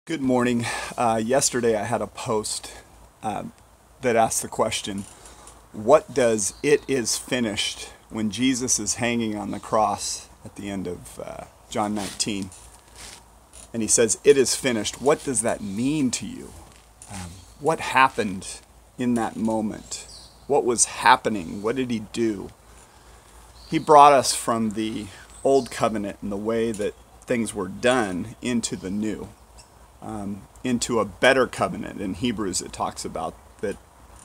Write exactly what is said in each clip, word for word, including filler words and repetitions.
Good morning. Uh, yesterday I had a post um, that asked the question, what does "it is finished" when Jesus is hanging on the cross at the end of uh, John nineteen, and he says, "It is finished." What does that mean to you? Um, what happened in that moment? What was happening? What did he do? He brought us from the old covenant and the way that things were done into the new. Um, into a better covenant. In Hebrews it talks about that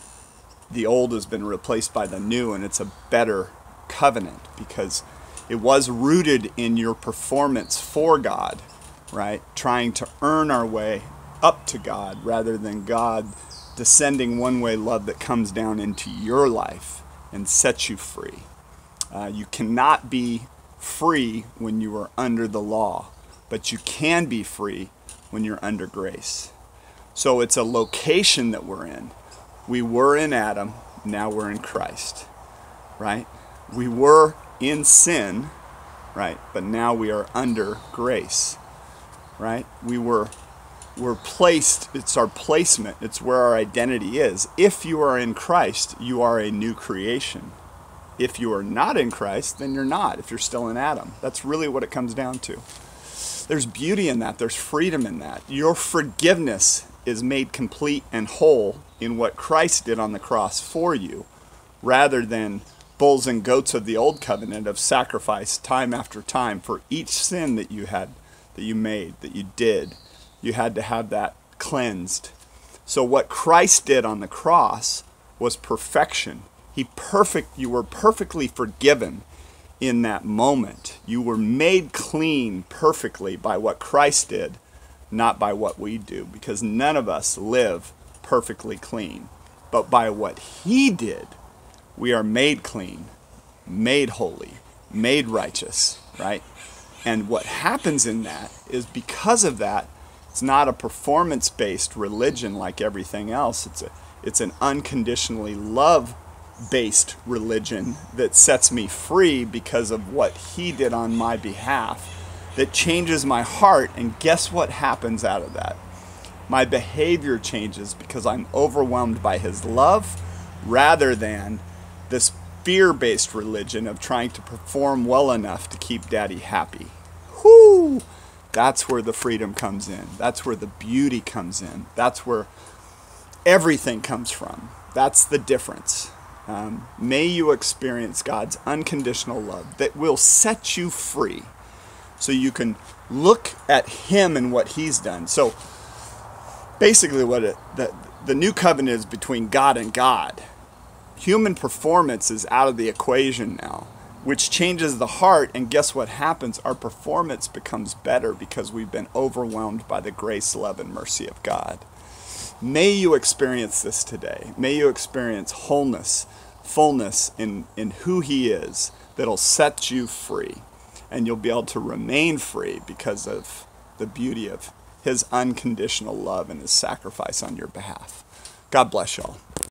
the old has been replaced by the new, and it's a better covenant because it was rooted in your performance for God, right? Trying to earn our way up to God rather than God descending one-way love that comes down into your life and sets you free. Uh, you cannot be free when you are under the law, but you can be free when you're under grace. So it's a location that we're in. We were in Adam, now we're in Christ, right? We were in sin, right? But now we are under grace, right? We were we're placed, it's our placement, it's where our identity is. If you are in Christ, you are a new creation. If you are not in Christ, then you're not, if you're still in Adam. That's really what it comes down to. There's beauty in that. There's freedom in that. Your forgiveness is made complete and whole in what Christ did on the cross for you, rather than bulls and goats of the old covenant of sacrifice time after time for each sin that you had, that you made, that you did. You had to have that cleansed. So what Christ did on the cross was perfection. He perfect, you were perfectly forgiven. In that moment, you were made clean perfectly by what Christ did, not by what we do, because none of us live perfectly clean. But by what he did, we are made clean, made holy, made righteous, right? And what happens in that is, because of that, it's not a performance-based religion like everything else. It's a, it's an unconditionally love based religion that sets me free because of what he did on my behalf, that changes my heart. And guess what happens out of that? My behavior changes because I'm overwhelmed by his love, rather than this fear-based religion of trying to perform well enough to keep daddy happy. Whoo! That's where the freedom comes in. That's where the beauty comes in. That's where everything comes from. That's the difference. Um, may you experience God's unconditional love that will set you free, so you can look at him and what he's done. So basically what it, the, the new covenant is between God and God. Human performance is out of the equation now, which changes the heart, and guess what happens? Our performance becomes better because we've been overwhelmed by the grace, love, and mercy of God. May you experience this today. May you experience wholeness, fullness in, in who he is, that'll set you free. And you'll be able to remain free because of the beauty of his unconditional love and his sacrifice on your behalf. God bless y'all.